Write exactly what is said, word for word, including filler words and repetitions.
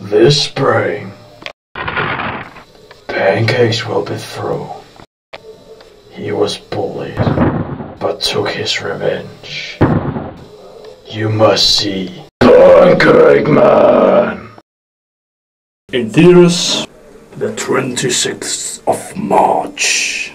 This spring, pancakes will be through. He was bullied, but took his revenge. You must see Pancake Man! In theaters, the twenty-sixth of March.